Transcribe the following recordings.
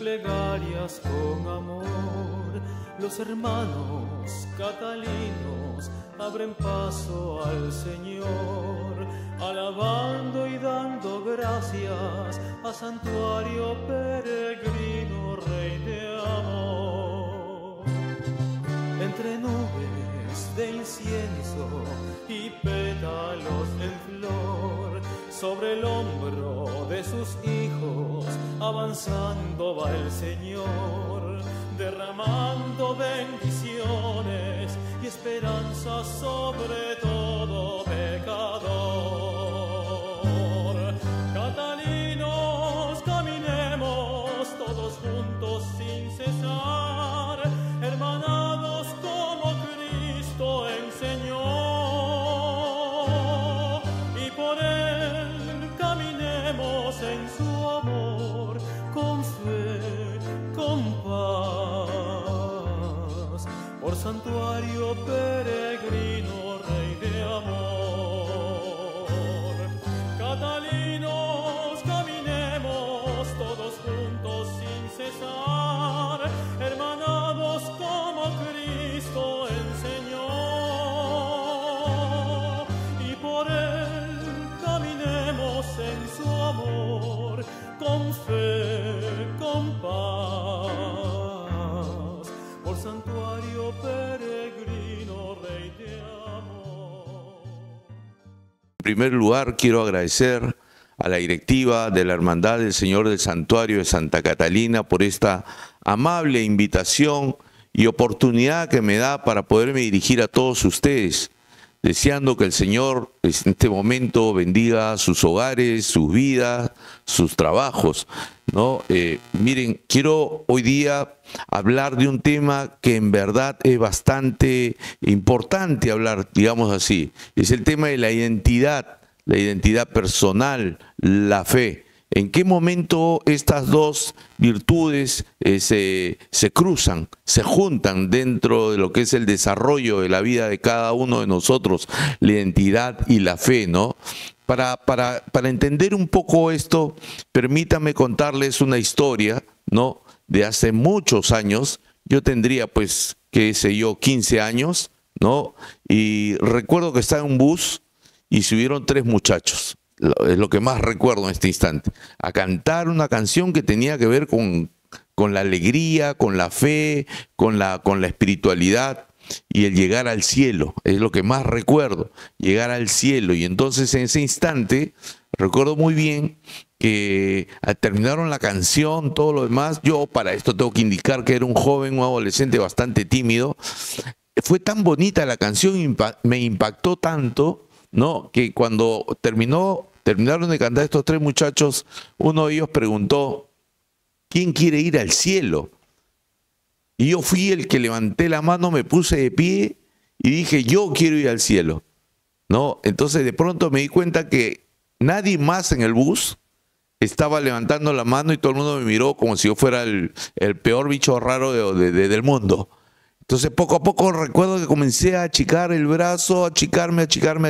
plegarias con amor. Los hermanos catalinos abren paso al Señor, alabando y dando gracias a santuario peregrino, Rey de amor. Entre nubes de incienso y pétalos en flor, sobre el hombro de sus hijos avanzando va el Señor, derramando bendiciones y esperanza sobre todo pecador. Catalinos, caminemos todos juntos sin cesar, hermanados como Cristo enseñó, y por Él caminemos en su amor, con fe, con paz, por santuario peregrino, Rey de amor. Catalinos, caminemos todos juntos sin cesar, hermanados como Cristo enseñó, y por Él caminemos en su amor, con fe, con paz, por santuario peregrino, Rey de amor. En primer lugar, quiero agradecer a la directiva de la Hermandad del Señor del Santuario de Santa Catalina por esta amable invitación y oportunidad que me da para poderme dirigir a todos ustedes, deseando que el Señor en este momento bendiga sus hogares, sus vidas, sus trabajos, ¿no? Miren, quiero hoy día hablar de un tema que en verdad es bastante importante hablar, digamos así. Es el tema de la identidad personal, la fe. ¿En qué momento estas dos virtudes se cruzan, se juntan dentro de lo que es el desarrollo de la vida de cada uno de nosotros, la identidad y la fe, ¿no? Para entender un poco esto, permítame contarles una historia, ¿no? De hace muchos años. Yo tendría, pues, qué sé yo, 15 años, ¿no? Y recuerdo que estaba en un bus y subieron 3 muchachos. Es lo que más recuerdo en este instante, a cantar una canción que tenía que ver con la alegría, con la fe, con la espiritualidad y el llegar al cielo. Es lo que más recuerdo, llegar al cielo. Y entonces en ese instante recuerdo muy bien que terminaron la canción, todo lo demás. Yo para esto tengo que indicar que era un joven, un adolescente bastante tímido. Fue tan bonita la canción, me impactó tanto, ¿no? Que cuando terminaron de cantar estos 3 muchachos, uno de ellos preguntó: ¿quién quiere ir al cielo? Y yo fui el que levanté la mano, me puse de pie y dije: yo quiero ir al cielo, ¿no? Entonces de pronto me di cuenta que nadie más en el bus estaba levantando la mano y todo el mundo me miró como si yo fuera el peor bicho raro del mundo. Entonces poco a poco recuerdo que comencé a achicar el brazo, a achicarme.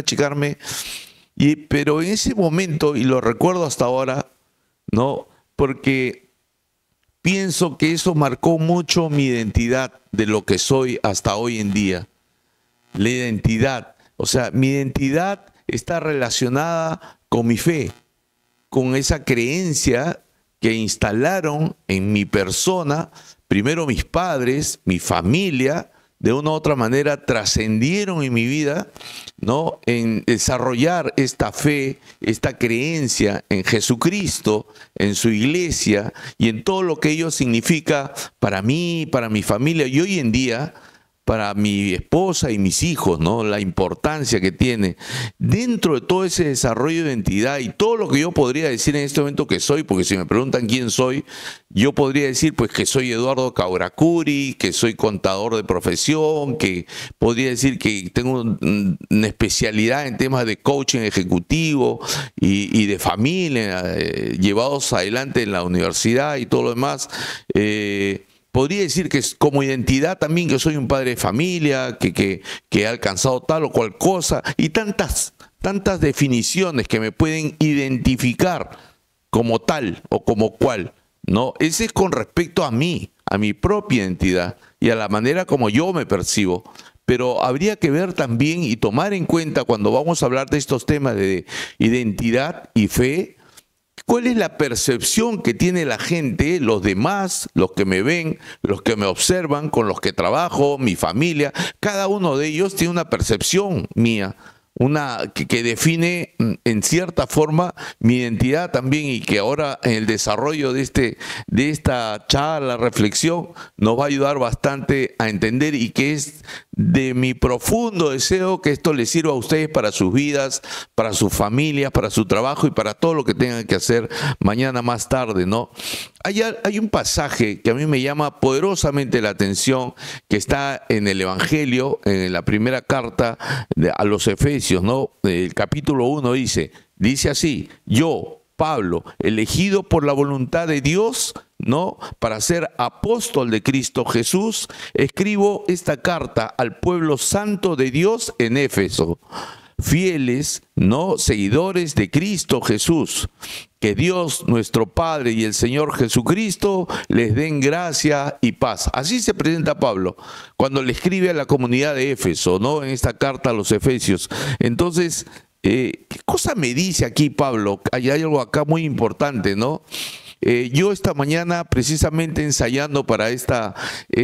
Pero en ese momento, y lo recuerdo hasta ahora, ¿no? Porque pienso que eso marcó mucho mi identidad de lo que soy hasta hoy en día. La identidad, o sea, mi identidad está relacionada con mi fe, con esa creencia que instalaron en mi persona, primero mis padres, mi familia, de una u otra manera trascendieron en mi vida, ¿no? En desarrollar esta fe, esta creencia en Jesucristo, en su iglesia y en todo lo que ello significa para mí, para mi familia y hoy en día para mi esposa y mis hijos, ¿no? La importancia que tiene dentro de todo ese desarrollo de identidad y todo lo que yo podría decir en este momento que soy, porque si me preguntan quién soy, yo podría decir pues que soy Eduardo Kauracuri, que soy contador de profesión, que podría decir que tengo una especialidad en temas de coaching ejecutivo y de familia, llevados adelante en la universidad y todo lo demás. Podría decir que como identidad también que soy un padre de familia, que he alcanzado tal o cual cosa y tantas definiciones que me pueden identificar como tal o como cual, ¿no? Ese es con respecto a mí, a mi propia identidad y a la manera como yo me percibo. Pero habría que ver también y tomar en cuenta cuando vamos a hablar de estos temas de identidad y fe, ¿cuál es la percepción que tiene la gente, los demás, los que me ven, los que me observan, con los que trabajo, mi familia? Cada uno de ellos tiene una percepción mía, que define en cierta forma mi identidad también, y que ahora en el desarrollo de esta charla, reflexión, nos va a ayudar bastante a entender, y que es de mi profundo deseo que esto les sirva a ustedes para sus vidas, para sus familias, para su trabajo y para todo lo que tengan que hacer mañana más tarde, ¿no? Hay un pasaje que a mí me llama poderosamente la atención, que está en el Evangelio, en la primera carta a los Efesios, ¿no? El capítulo 1 dice así: yo, Pablo, elegido por la voluntad de Dios, ¿no?, para ser apóstol de Cristo Jesús, escribo esta carta al pueblo santo de Dios en Éfeso, fieles, ¿no?, seguidores de Cristo Jesús. Que Dios, nuestro Padre, y el Señor Jesucristo les den gracia y paz. Así se presenta Pablo cuando le escribe a la comunidad de Éfeso, ¿no?, en esta carta a los Efesios. Entonces, ¿qué cosa me dice aquí Pablo? Hay algo acá muy importante, ¿no? Yo esta mañana, precisamente ensayando para esta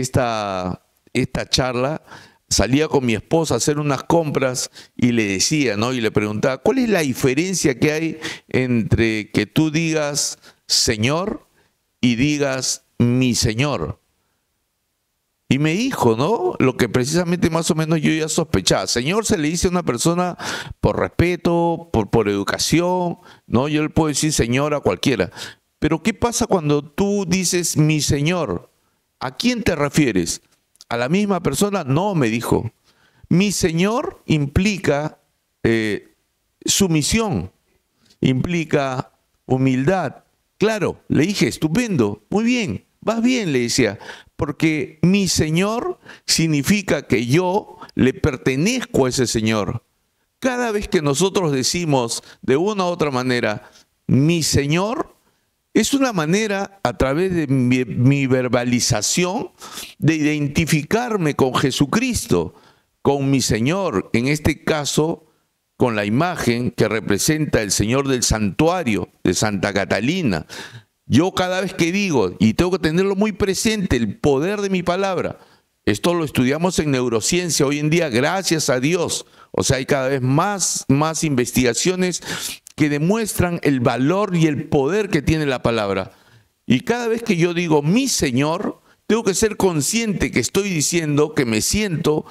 charla, salía con mi esposa a hacer unas compras y le decía, ¿no?, y le preguntaba, ¿cuál es la diferencia que hay entre que tú digas Señor y digas mi Señor? Y me dijo, ¿no?, lo que precisamente más o menos yo ya sospechaba. Señor se le dice a una persona por respeto, por educación, ¿no? Yo le puedo decir señor a cualquiera. Pero ¿qué pasa cuando tú dices mi Señor? ¿A quién te refieres? ¿A la misma persona? No, me dijo. Mi Señor implica sumisión, implica humildad. Claro, le dije, estupendo, muy bien, vas bien, le decía, porque mi Señor significa que yo le pertenezco a ese Señor. Cada vez que nosotros decimos de una u otra manera, mi Señor, es una manera, a través de mi verbalización, de identificarme con Jesucristo, con mi Señor, en este caso, con la imagen que representa el Señor del santuario de Santa Catalina. Yo cada vez que digo, y tengo que tenerlo muy presente, el poder de mi palabra, esto lo estudiamos en neurociencia hoy en día, gracias a Dios. O sea, hay cada vez más investigaciones que demuestran el valor y el poder que tiene la palabra. Y cada vez que yo digo mi Señor, tengo que ser consciente que estoy diciendo que me siento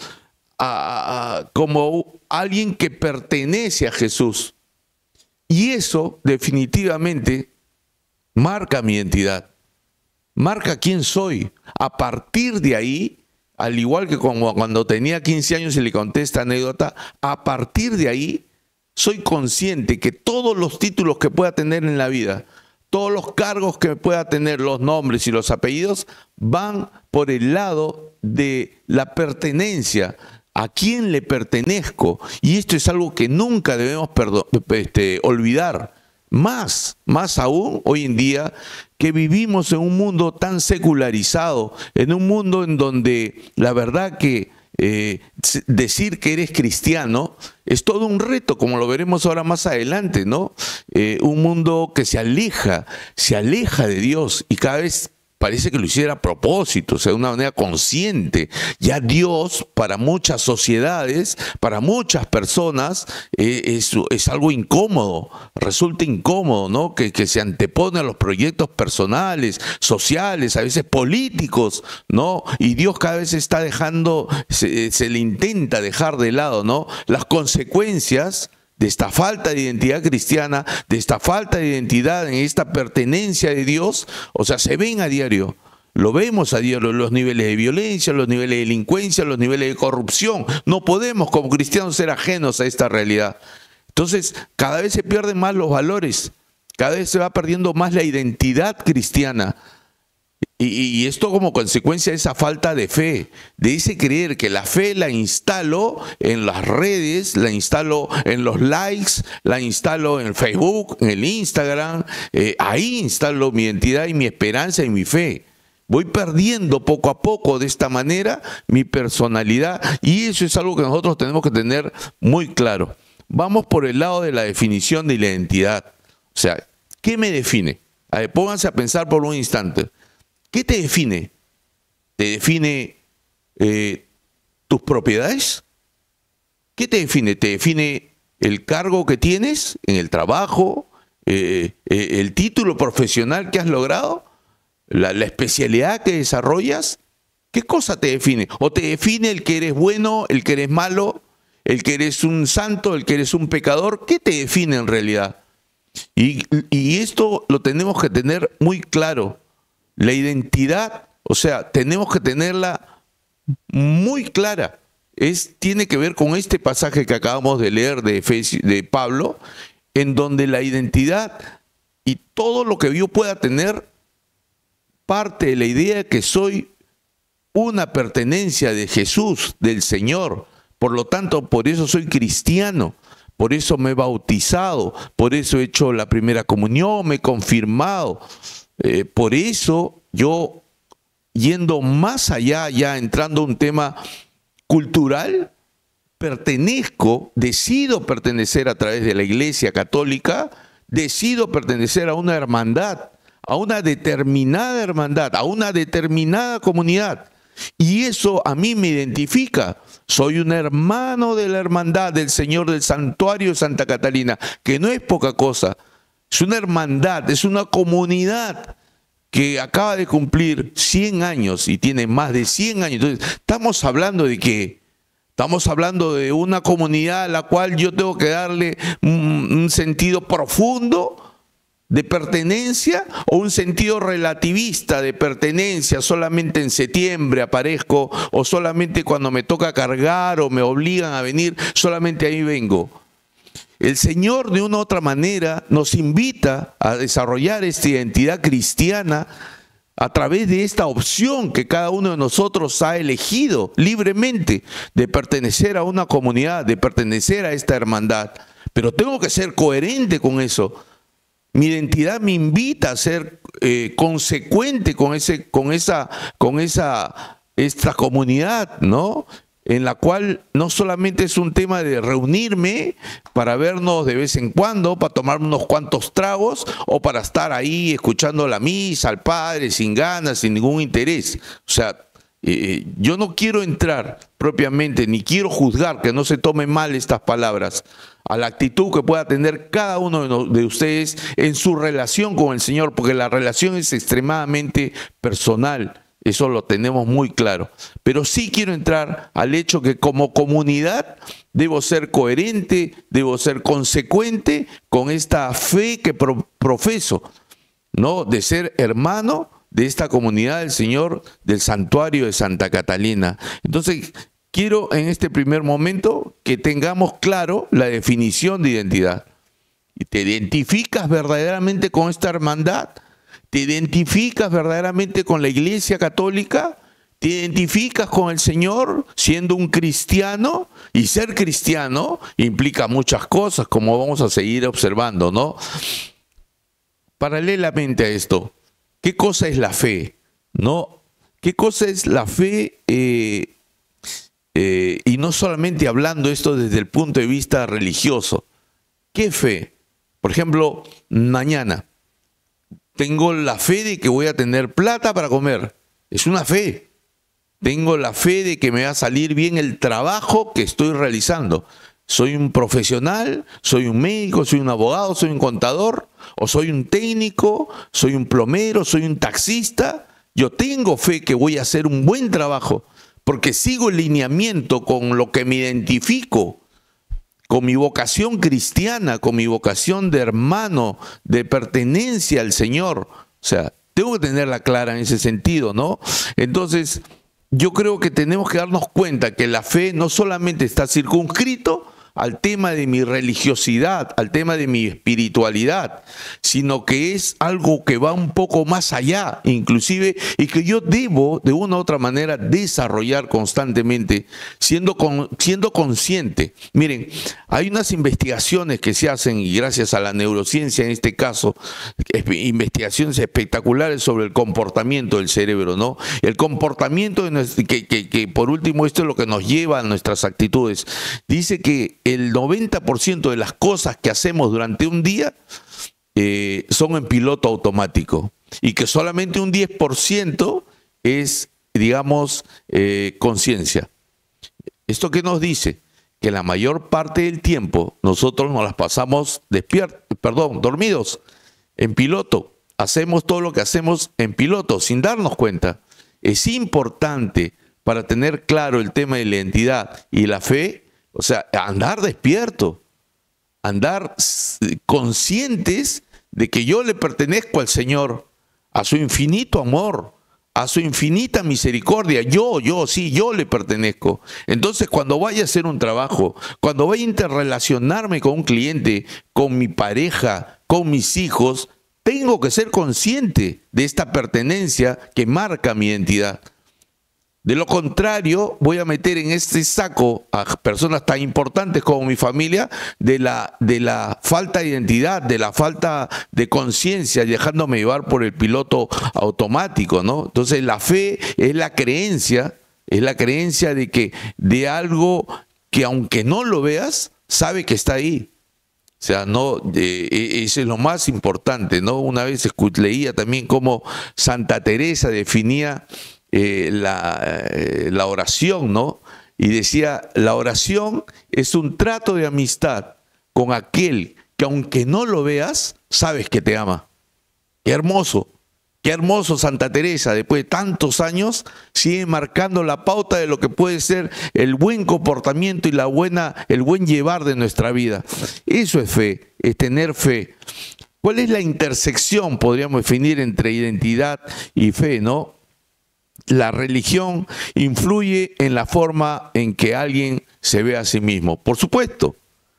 como alguien que pertenece a Jesús. Y eso definitivamente marca mi identidad, marca quién soy. A partir de ahí, al igual que como cuando tenía 15 años y le conté esta anécdota, a partir de ahí soy consciente que todos los títulos que pueda tener en la vida, todos los cargos que pueda tener, los nombres y los apellidos, van por el lado de la pertenencia. ¿A quién le pertenezco? Y esto es algo que nunca debemos olvidar. Más aún hoy en día, que vivimos en un mundo tan secularizado, en un mundo en donde la verdad que decir que eres cristiano es todo un reto, como lo veremos ahora más adelante, ¿no? Un mundo que se aleja de Dios, y cada vez parece que lo hiciera a propósito, o sea, de una manera consciente. Ya Dios, para muchas sociedades, para muchas personas, es algo incómodo, resulta incómodo, ¿no? Que se antepone a los proyectos personales, sociales, a veces políticos, ¿no? Y Dios cada vez está dejando, se le intenta dejar de lado, ¿no?, las consecuencias de esta falta de identidad cristiana, de esta falta de identidad en esta pertenencia de Dios. O sea, se ven a diario, lo vemos a diario, los niveles de violencia, los niveles de delincuencia, los niveles de corrupción. No podemos como cristianos ser ajenos a esta realidad. Entonces, cada vez se pierden más los valores, cada vez se va perdiendo más la identidad cristiana. Y esto como consecuencia de esa falta de fe, de ese creer que la fe la instalo en las redes, la instalo en los likes, la instalo en el Facebook, en el Instagram, ahí instalo mi identidad y mi esperanza y mi fe. Voy perdiendo poco a poco de esta manera mi personalidad y eso es algo que nosotros tenemos que tener muy claro. Vamos por el lado de la definición de la identidad. O sea, ¿qué me define? A ver, pónganse a pensar por un instante. ¿Qué te define? ¿Te define tus propiedades? ¿Qué te define? ¿Te define el cargo que tienes en el trabajo? ¿El título profesional que has logrado? ¿La especialidad que desarrollas? ¿Qué cosa te define? ¿O te define el que eres bueno, el que eres malo, el que eres un santo, el que eres un pecador? ¿Qué te define en realidad? Y esto lo tenemos que tener muy claro. La identidad, o sea, tenemos que tenerla muy clara. Tiene que ver con este pasaje que acabamos de leer de Pablo, en donde la identidad y todo lo que yo pueda tener parte de la idea de que soy una pertenencia de Jesús, del Señor. Por lo tanto, por eso soy cristiano. Por eso me he bautizado, por eso he hecho la primera comunión, me he confirmado. Por eso yo, yendo más allá, ya entrando a un tema cultural, pertenezco, decido pertenecer a través de la Iglesia Católica, decido pertenecer a una hermandad, a una determinada hermandad, a una determinada comunidad. Y eso a mí me identifica. Soy un hermano de la hermandad del Señor del Santuario de Santa Catalina, que no es poca cosa. Es una hermandad, es una comunidad que acaba de cumplir 100 años y tiene más de 100 años. Entonces, estamos hablando de qué? Estamos hablando de una comunidad a la cual yo tengo que darle un sentido profundo de pertenencia o un sentido relativista de pertenencia. Solamente en septiembre aparezco o solamente cuando me toca cargar o me obligan a venir, solamente ahí vengo. El Señor de una u otra manera nos invita a desarrollar esta identidad cristiana a través de esta opción que cada uno de nosotros ha elegido libremente de pertenecer a una comunidad, de pertenecer a esta hermandad. Pero tengo que ser coherente con eso. Mi identidad me invita a ser consecuente con esta comunidad, ¿no? En la cual no solamente es un tema de reunirme para vernos de vez en cuando, para tomar unos cuantos tragos o para estar ahí escuchando la misa al Padre sin ganas, sin ningún interés. O sea, yo no quiero entrar propiamente, ni quiero juzgar, que no se tomen mal estas palabras, a la actitud que pueda tener cada uno de ustedes en su relación con el Señor, porque la relación es extremadamente personal, eso lo tenemos muy claro. Pero sí quiero entrar al hecho que como comunidad debo ser coherente, debo ser consecuente con esta fe que profeso, ¿no? De ser hermano de esta comunidad del Señor del Santuario de Santa Catalina. Entonces, quiero en este primer momento que tengamos claro la definición de identidad. ¿Te identificas verdaderamente con esta hermandad? ¿Te identificas verdaderamente con la Iglesia Católica? ¿Te identificas con el Señor siendo un cristiano? Y ser cristiano implica muchas cosas, como vamos a seguir observando, ¿no? Paralelamente a esto, ¿qué cosa es la fe? ¿No? ¿Qué cosa es la fe? Y no solamente hablando esto desde el punto de vista religioso. ¿Qué fe? Por ejemplo, mañana tengo la fe de que voy a tener plata para comer. Es una fe. Tengo la fe de que me va a salir bien el trabajo que estoy realizando. ¿Soy un profesional? ¿Soy un médico? ¿Soy un abogado? ¿Soy un contador? ¿O soy un técnico? ¿Soy un plomero? ¿Soy un taxista? Yo tengo fe que voy a hacer un buen trabajo porque sigo el lineamiento con lo que me identifico, con mi vocación cristiana, con mi vocación de hermano, de pertenencia al Señor. O sea, tengo que tenerla clara en ese sentido, ¿no? Entonces, yo creo que tenemos que darnos cuenta que la fe no solamente está circunscrito al tema de mi religiosidad, al tema de mi espiritualidad, sino que es algo que va un poco más allá, inclusive, y que yo debo de una u otra manera desarrollar constantemente, siendo consciente. Miren, hay unas investigaciones que se hacen, y gracias a la neurociencia en este caso, investigaciones espectaculares sobre el comportamiento del cerebro, ¿no? El comportamiento que por último esto es lo que nos lleva a nuestras actitudes. Dice que el 90% de las cosas que hacemos durante un día son en piloto automático y que solamente un 10% es, digamos, conciencia. ¿Esto qué nos dice? Que la mayor parte del tiempo nosotros nos las pasamos dormidos, en piloto. Hacemos todo lo que hacemos en piloto, sin darnos cuenta. Es importante para tener claro el tema de la identidad y la fe, o sea, andar despierto, andar conscientes de que yo le pertenezco al Señor, a su infinito amor, a su infinita misericordia. Yo le pertenezco. Entonces, cuando vaya a hacer un trabajo, cuando vaya a interrelacionarme con un cliente, con mi pareja, con mis hijos, tengo que ser consciente de esta pertenencia que marca mi identidad. De lo contrario, voy a meter en este saco a personas tan importantes como mi familia de la falta de identidad, de la falta de conciencia, dejándome llevar por el piloto automático, ¿no? Entonces, la fe es la creencia de algo que aunque no lo veas, sabe que está ahí. O sea, no, eso es lo más importante, ¿no? Una vez leía también cómo Santa Teresa definía la oración, ¿no? Y decía, la oración es un trato de amistad con aquel que aunque no lo veas, sabes que te ama. Qué hermoso Santa Teresa, después de tantos años, sigue marcando la pauta de lo que puede ser el buen comportamiento y el buen llevar de nuestra vida. Eso es fe, es tener fe. ¿Cuál es la intersección, podríamos definir, entre identidad y fe, no? La religión influye en la forma en que alguien se ve a sí mismo. Por supuesto,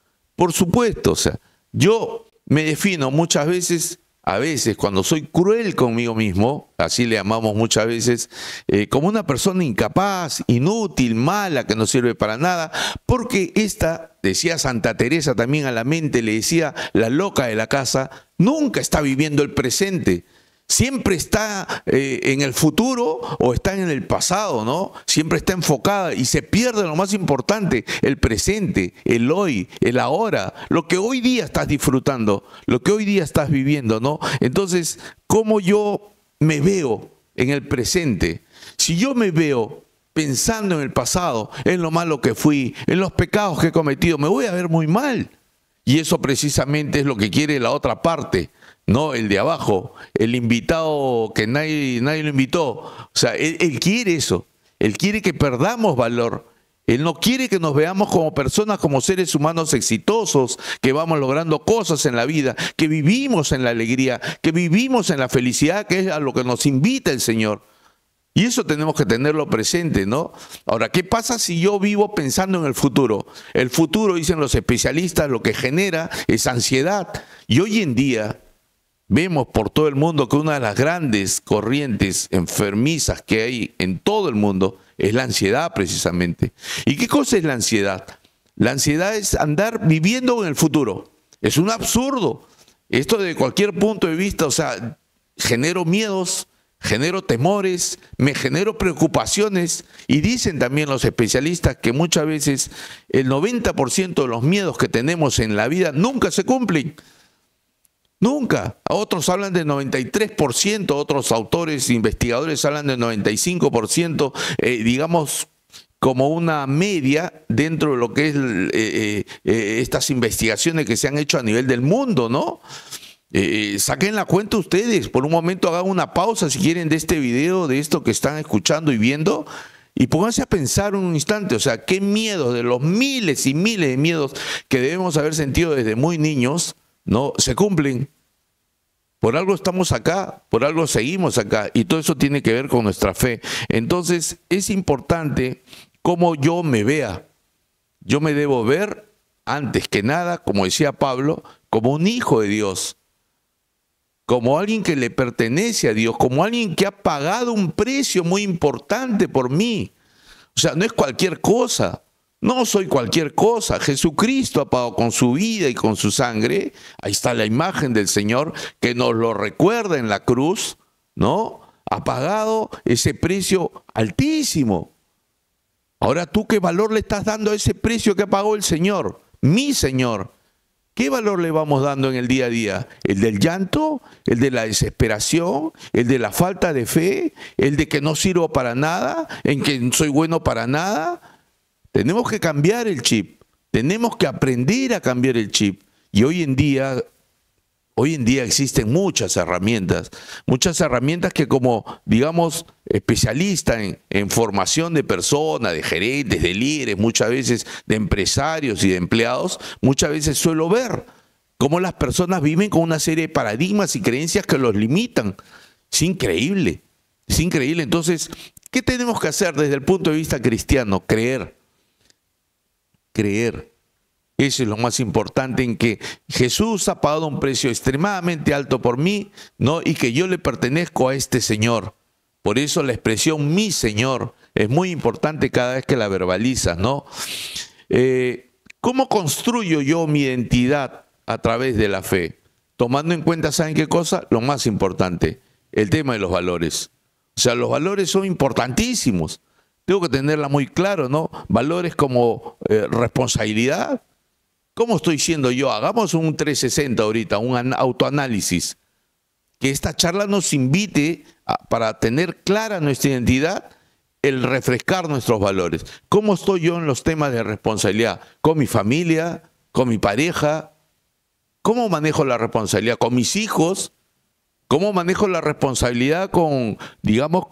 o sea, yo me defino muchas veces, a veces cuando soy cruel conmigo mismo, así le llamamos muchas veces, como una persona incapaz, inútil, mala, que no sirve para nada, porque decía Santa Teresa también, a la mente le decía la loca de la casa, nunca está viviendo el presente. Siempre está en el futuro o está en el pasado, ¿no? Siempre está enfocada y se pierde lo más importante, el presente, el hoy, el ahora, lo que hoy día estás disfrutando, lo que hoy día estás viviendo, ¿no? Entonces, ¿cómo yo me veo en el presente? Si yo me veo pensando en el pasado, en lo malo que fui, en los pecados que he cometido, me voy a ver muy mal. Y eso precisamente es lo que quiere la otra parte, no el de abajo, el invitado que nadie lo invitó. O sea, él quiere eso, él quiere que perdamos valor. Él no quiere que nos veamos como personas, como seres humanos exitosos, que vamos logrando cosas en la vida, que vivimos en la alegría, que vivimos en la felicidad, que es a lo que nos invita el Señor. Y eso tenemos que tenerlo presente, ¿no? Ahora, ¿qué pasa si yo vivo pensando en el futuro? El futuro, dicen los especialistas, lo que genera es ansiedad. Y hoy en día vemos por todo el mundo que una de las grandes corrientes enfermizas que hay en todo el mundo es la ansiedad, precisamente. ¿Y qué cosa es la ansiedad? La ansiedad es andar viviendo en el futuro. Es un absurdo. Esto de cualquier punto de vista, o sea, genero miedos, genero temores, me genero preocupaciones, y dicen también los especialistas que muchas veces el 90% de los miedos que tenemos en la vida nunca se cumplen. Nunca. Otros hablan del 93%, otros autores, investigadores hablan del 95%, digamos como una media dentro de lo que es estas investigaciones que se han hecho a nivel del mundo, ¿no? Saquen la cuenta ustedes, por un momento hagan una pausa si quieren de este video, de esto que están escuchando y viendo, y pónganse a pensar un instante, o sea, qué miedos, de los miles y miles de miedos que debemos haber sentido desde muy niños, no se cumplen. Por algo estamos acá, por algo seguimos acá, y todo eso tiene que ver con nuestra fe. Entonces es importante cómo yo me vea. Yo me debo ver antes que nada, como decía Pablo, como un hijo de Dios, como alguien que le pertenece a Dios, como alguien que ha pagado un precio muy importante por mí. O sea, no es cualquier cosa, no soy cualquier cosa. Jesucristo ha pagado con su vida y con su sangre. Ahí está la imagen del Señor que nos lo recuerda en la cruz, ¿no? Ha pagado ese precio altísimo. Ahora, ¿tú qué valor le estás dando a ese precio que pagó el Señor? Mi Señor. ¿Qué valor le vamos dando en el día a día? ¿El del llanto? ¿El de la desesperación? ¿El de la falta de fe? ¿El de que no sirvo para nada? ¿En que soy bueno para nada? Tenemos que cambiar el chip. Tenemos que aprender a cambiar el chip. Y hoy en día existen muchas herramientas que como, digamos, especialista en formación de personas, de gerentes, de líderes, muchas veces de empresarios y de empleados, muchas veces suelo ver cómo las personas viven con una serie de paradigmas y creencias que los limitan. Es increíble, es increíble. Entonces, ¿qué tenemos que hacer desde el punto de vista cristiano? Creer. Eso es lo más importante, en que Jesús ha pagado un precio extremadamente alto por mí, ¿no? Y que yo le pertenezco a este Señor. Por eso la expresión mi Señor es muy importante cada vez que la verbalizas, ¿no? ¿Cómo construyo yo mi identidad a través de la fe? Tomando en cuenta, ¿saben qué cosa? Lo más importante, el tema de los valores. O sea, los valores son importantísimos. Tengo que tenerla muy claro, ¿no? Valores como responsabilidad. ¿Cómo estoy siendo yo? Hagamos un 360 ahorita, un autoanálisis. Que esta charla nos invite para tener clara nuestra identidad, el refrescar nuestros valores. ¿Cómo estoy yo en los temas de responsabilidad? ¿Con mi familia? ¿Con mi pareja? ¿Cómo manejo la responsabilidad con mis hijos? ¿Cómo manejo la responsabilidad con, digamos,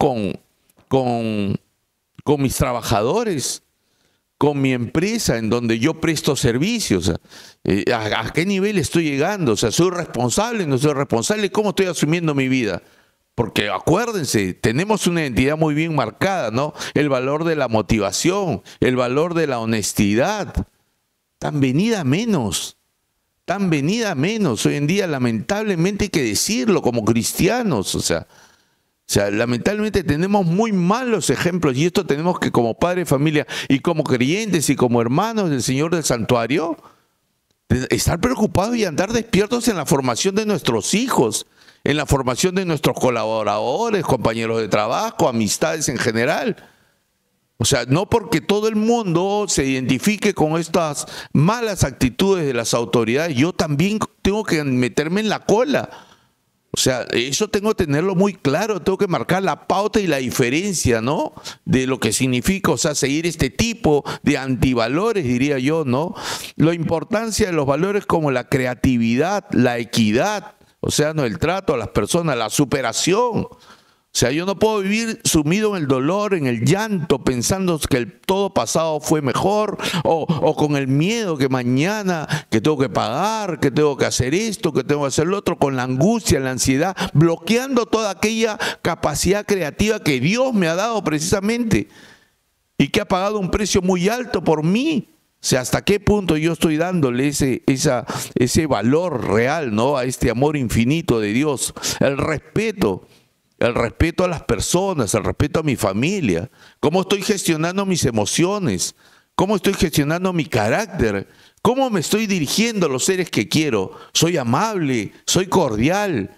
con mis trabajadores? Con mi empresa en donde yo presto servicios. ¿A qué nivel estoy llegando? O sea, ¿soy responsable? ¿No soy responsable? ¿Cómo estoy asumiendo mi vida? Porque acuérdense, tenemos una identidad muy bien marcada, ¿no? El valor de la motivación, el valor de la honestidad. Tan venida menos. Tan venida menos. Hoy en día, lamentablemente, hay que decirlo como cristianos. O sea, lamentablemente tenemos muy malos ejemplos, y esto tenemos que, como padres de familia y como creyentes y como hermanos del Señor del Santuario, estar preocupados y andar despiertos en la formación de nuestros hijos, en la formación de nuestros colaboradores, compañeros de trabajo, amistades en general. O sea, no porque todo el mundo se identifique con estas malas actitudes de las autoridades, yo también tengo que meterme en la cola. O sea, eso tengo que tenerlo muy claro, tengo que marcar la pauta y la diferencia, ¿no? De lo que significa, o sea, seguir este tipo de antivalores, diría yo, ¿no? La importancia de los valores como la creatividad, la equidad, o sea, no, el trato a las personas, la superación. O sea, yo no puedo vivir sumido en el dolor, en el llanto, pensando que el todo pasado fue mejor, o con el miedo que mañana, que tengo que pagar, que tengo que hacer esto, que tengo que hacer lo otro, con la angustia, la ansiedad, bloqueando toda aquella capacidad creativa que Dios me ha dado precisamente y que ha pagado un precio muy alto por mí. O sea, ¿hasta qué punto yo estoy dándole ese valor real, ¿no? A este amor infinito de Dios, el respeto a las personas, el respeto a mi familia, cómo estoy gestionando mis emociones, cómo estoy gestionando mi carácter, cómo me estoy dirigiendo a los seres que quiero. Soy amable, soy cordial,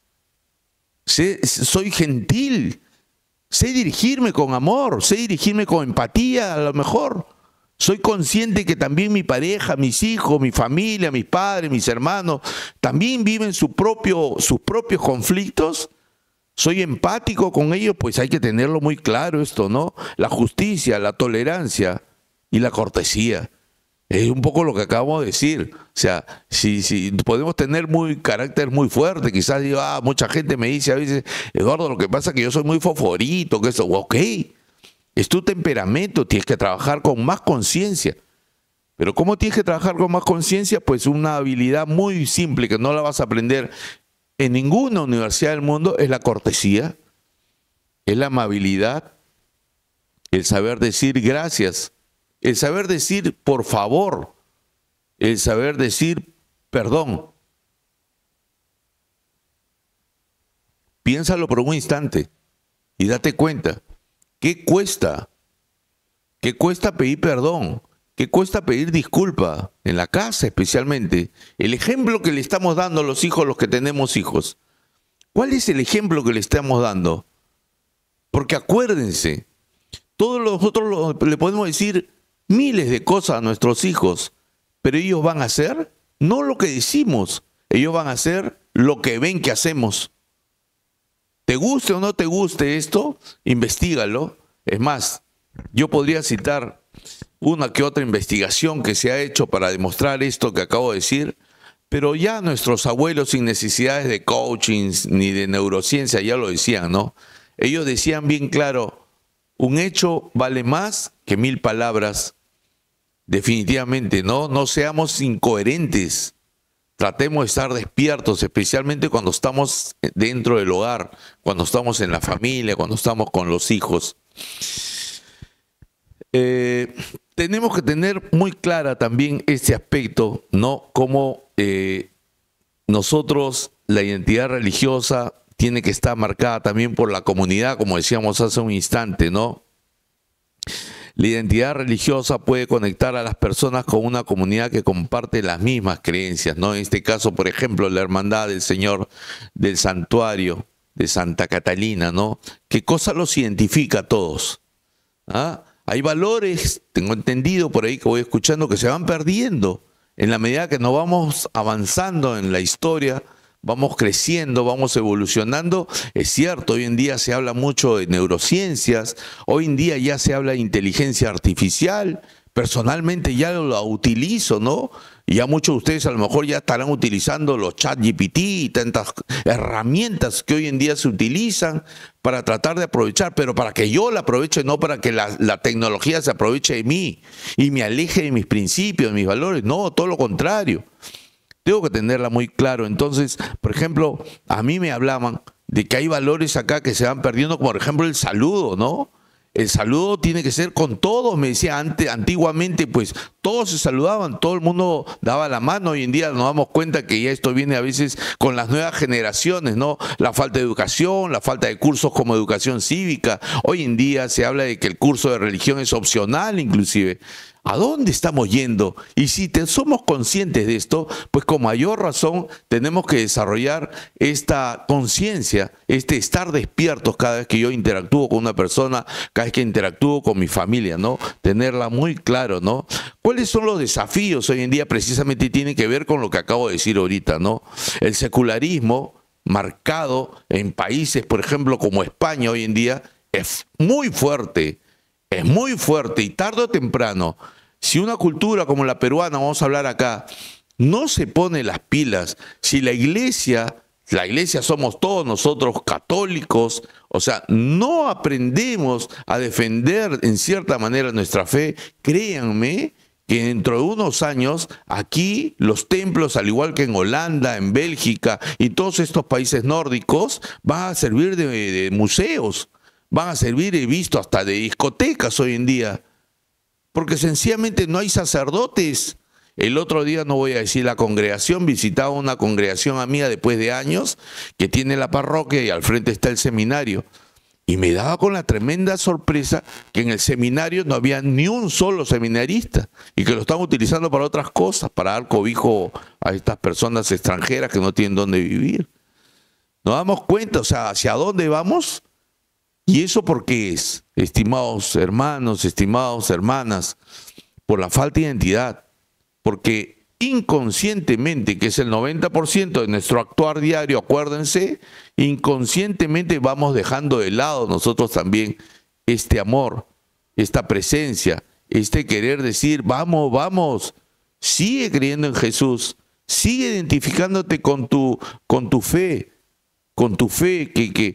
soy gentil, sé dirigirme con amor, sé dirigirme con empatía a lo mejor. Soy consciente que también mi pareja, mis hijos, mi familia, mis padres, mis hermanos, también viven sus propios conflictos. Soy empático con ellos, pues hay que tenerlo muy claro esto, ¿no? La justicia, la tolerancia y la cortesía. Es un poco lo que acabamos de decir. O sea, si podemos tener carácter muy fuerte, quizás diga, mucha gente me dice a veces, Eduardo, lo que pasa es que yo soy muy foforito, que eso, ok, es tu temperamento, tienes que trabajar con más conciencia. Pero ¿cómo tienes que trabajar con más conciencia? Pues una habilidad muy simple que no la vas a aprender en ninguna universidad del mundo, es la cortesía, es la amabilidad, el saber decir gracias, el saber decir por favor. el saber decir perdón. Piénsalo por un instante y date cuenta. ¿Qué cuesta? ¿Qué cuesta pedir perdón? ¿Qué cuesta pedir disculpa? En la casa especialmente. El ejemplo que le estamos dando a los hijos, los que tenemos hijos. ¿Cuál es el ejemplo que le estamos dando? Porque acuérdense, todos nosotros le podemos decir miles de cosas a nuestros hijos, pero ellos van a hacer no lo que decimos, ellos van a hacer lo que ven que hacemos. ¿Te guste o no te guste esto? Investígalo. Es más, yo podría citar una que otra investigación que se ha hecho para demostrar esto que acabo de decir, pero ya nuestros abuelos, sin necesidades de coachings ni de neurociencia, ya lo decían, ¿no? Ellos decían bien claro, un hecho vale más que 1000 palabras. Definitivamente, ¿no? No seamos incoherentes. Tratemos de estar despiertos, especialmente cuando estamos dentro del hogar, cuando estamos en la familia, cuando estamos con los hijos. Tenemos que tener muy clara también este aspecto, ¿no? Como nosotros, la identidad religiosa tiene que estar marcada también por la comunidad, como decíamos hace un instante, ¿no? La identidad religiosa puede conectar a las personas con una comunidad que comparte las mismas creencias, ¿no? En este caso, por ejemplo, la Hermandad del Señor del Santuario de Santa Catalina, ¿no? ¿Qué cosa los identifica a todos? ¿Ah? Hay valores, tengo entendido por ahí que voy escuchando, que se van perdiendo en la medida que nos vamos avanzando en la historia, vamos creciendo, vamos evolucionando. Es cierto, hoy en día se habla mucho de neurociencias, hoy en día ya se habla de inteligencia artificial. Personalmente ya lo utilizo, ¿no? Y ya muchos de ustedes a lo mejor ya estarán utilizando los ChatGPT y tantas herramientas que hoy en día se utilizan para tratar de aprovechar, pero para que yo la aproveche, no para que la tecnología se aproveche de mí y me aleje de mis principios, de mis valores. No, todo lo contrario. Tengo que tenerla muy claro. Entonces, por ejemplo, a mí me hablaban de que hay valores acá que se van perdiendo, como por ejemplo el saludo, ¿no? El saludo tiene que ser con todos, me decía antiguamente, pues todos se saludaban, todo el mundo daba la mano. Hoy en día nos damos cuenta que ya esto viene a veces con las nuevas generaciones, ¿no? La falta de educación, la falta de cursos como educación cívica. Hoy en día se habla de que el curso de religión es opcional inclusive. ¿A dónde estamos yendo? Y si somos conscientes de esto, pues con mayor razón tenemos que desarrollar esta conciencia, este estar despiertos cada vez que yo interactúo con una persona, cada vez que interactúo con mi familia, ¿no? Tenerla muy claro, ¿no? ¿Cuáles son los desafíos hoy en día? Precisamente tiene que ver con lo que acabo de decir ahorita, ¿no? El secularismo marcado en países, por ejemplo, como España hoy en día, es muy fuerte. Es muy fuerte y tarde o temprano, si una cultura como la peruana, vamos a hablar acá, no se pone las pilas, si la iglesia somos todos nosotros católicos, o sea, no aprendemos a defender en cierta manera nuestra fe, créanme que dentro de unos años aquí los templos, al igual que en Holanda, en Bélgica y todos estos países nórdicos, van a servir de museos. Van a servir, he visto, hasta de discotecas hoy en día, porque sencillamente no hay sacerdotes. El otro día, no voy a decir la congregación, visitaba una congregación amiga después de años que tiene la parroquia y al frente está el seminario. Y me daba con la tremenda sorpresa que en el seminario no había ni un solo seminarista y que lo están utilizando para otras cosas, para dar cobijo a estas personas extranjeras que no tienen dónde vivir. Nos damos cuenta, o sea, ¿hacia dónde vamos? ¿Y eso por qué es, estimados hermanos, estimadas hermanas? Por la falta de identidad. Porque inconscientemente, que es el 90% de nuestro actuar diario, acuérdense, inconscientemente vamos dejando de lado nosotros también este amor, esta presencia, este querer decir, vamos, vamos, sigue creyendo en Jesús, sigue identificándote con tu fe. Con tu fe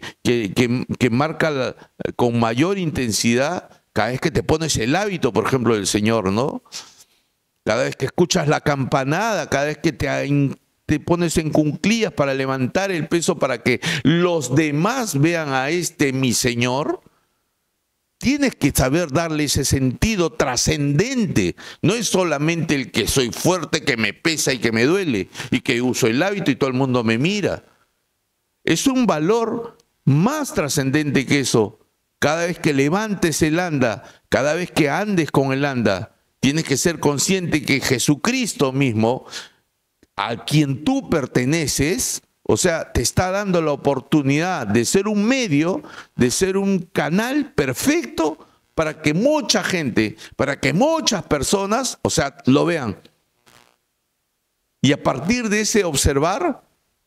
que marca con mayor intensidad cada vez que te pones el hábito, por ejemplo, del Señor, ¿no? Cada vez que escuchas la campanada, cada vez que te pones en cuclillas para levantar el peso para que los demás vean a este mi Señor, tienes que saber darle ese sentido trascendente. No es solamente el que soy fuerte, que me pesa y que me duele, y que uso el hábito y todo el mundo me mira. Es un valor más trascendente que eso. Cada vez que levantes el anda, cada vez que andes con el anda, tienes que ser consciente que Jesucristo mismo, a quien tú perteneces, o sea, te está dando la oportunidad de ser un medio, de ser un canal perfecto para que mucha gente, para que muchas personas, o sea, lo vean. Y a partir de ese observar,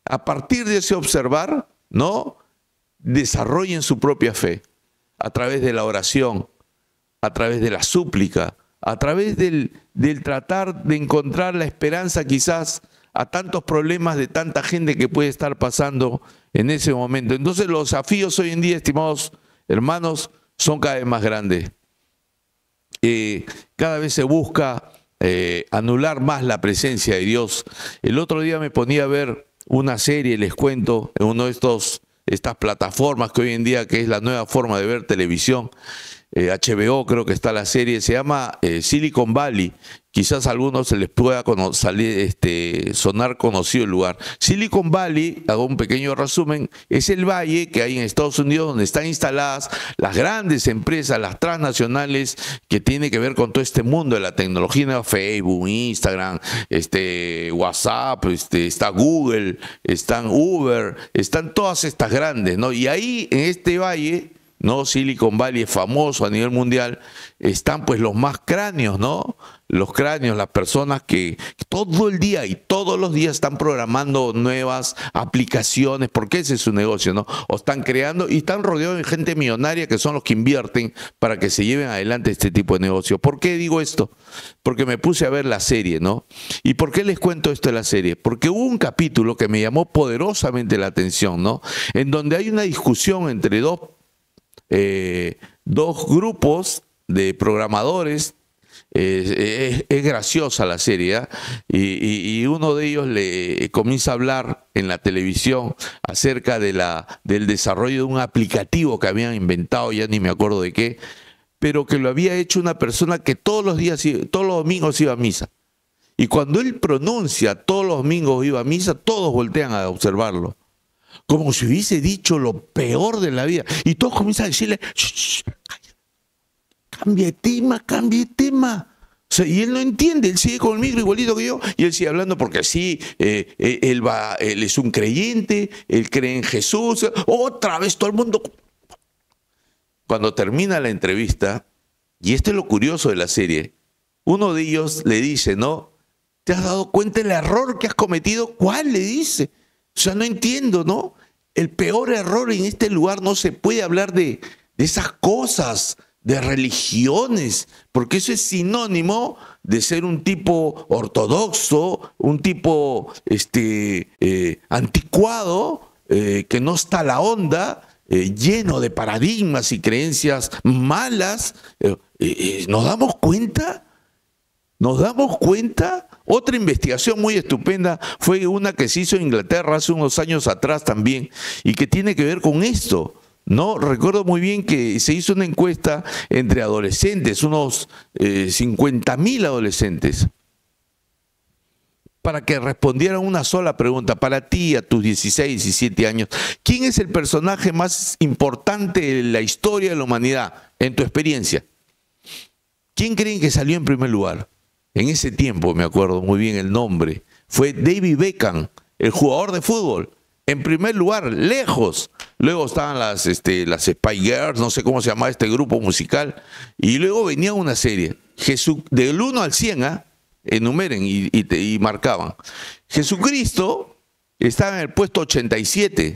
¿no? Desarrollen su propia fe a través de la oración, a través de la súplica, a través del tratar de encontrar la esperanza quizás a tantos problemas de tanta gente que puede estar pasando en ese momento. Entonces los desafíos hoy en día, estimados hermanos, son cada vez más grandes. Cada vez se busca anular más la presencia de Dios. El otro día me ponía a ver una serie, les cuento, en uno de estas plataformas que hoy en día, que es la nueva forma de ver televisión, HBO creo que está la serie, se llama Silicon Valley. Quizás a algunos se les pueda sonar conocido el lugar. Silicon Valley, hago un pequeño resumen, es el valle que hay en Estados Unidos donde están instaladas las grandes empresas, las transnacionales, que tiene que ver con todo este mundo de la tecnología, Facebook, Instagram, WhatsApp, está Google, están Uber, están todas estas grandes, ¿no? Y ahí en este valle, ¿no? Silicon Valley es famoso a nivel mundial, están pues los más cráneos, ¿no? Los cráneos, las personas que todo el día y todos los días están programando nuevas aplicaciones, porque ese es su negocio, ¿no? O están creando y están rodeados de gente millonaria que son los que invierten para que se lleven adelante este tipo de negocio. ¿Por qué digo esto? Porque me puse a ver la serie, ¿no? ¿Y por qué les cuento esto de la serie? Porque hubo un capítulo que me llamó poderosamente la atención, ¿no? En donde hay una discusión entre dos grupos de programadores. Es graciosa la serie, ¿eh? Y uno de ellos le comienza a hablar en la televisión acerca del desarrollo de un aplicativo que habían inventado, ya ni me acuerdo de qué, pero que lo había hecho una persona que todos los domingos iba a misa. Y cuando él pronuncia todos los domingos iba a misa, todos voltean a observarlo, como si hubiese dicho lo peor de la vida. Y todos comienzan a decirle, shh, cambia de tema. O sea, y él no entiende, él sigue con el micro igualito que yo, y él sigue hablando porque sí, él es un creyente, él cree en Jesús, otra vez todo el mundo. Cuando termina la entrevista, y esto es lo curioso de la serie, uno de ellos le dice, ¿no? ¿Te has dado cuenta del error que has cometido? ¿Cuál? Le dice. O sea, no entiendo, ¿no? El peor error en este lugar, no se puede hablar de esas cosas, de religiones, porque eso es sinónimo de ser un tipo ortodoxo, un tipo anticuado, que no está a la onda, lleno de paradigmas y creencias malas. ¿Nos damos cuenta? ¿Nos damos cuenta? Otra investigación muy estupenda fue una que se hizo en Inglaterra hace unos años atrás también, y que tiene que ver con esto, ¿no? Recuerdo muy bien que se hizo una encuesta entre adolescentes, unos 50.000 adolescentes, para que respondieran una sola pregunta. Para ti, a tus 16, 17 años, ¿quién es el personaje más importante de la historia de la humanidad, en tu experiencia? ¿Quién creen que salió en primer lugar? En ese tiempo, me acuerdo muy bien el nombre, fue David Beckham, el jugador de fútbol. En primer lugar, lejos. Luego estaban las Spice Girls, no sé cómo se llamaba este grupo musical. Y luego venía una serie. Del 1 al 100, enumeren y marcaban. Jesucristo estaba en el puesto 87.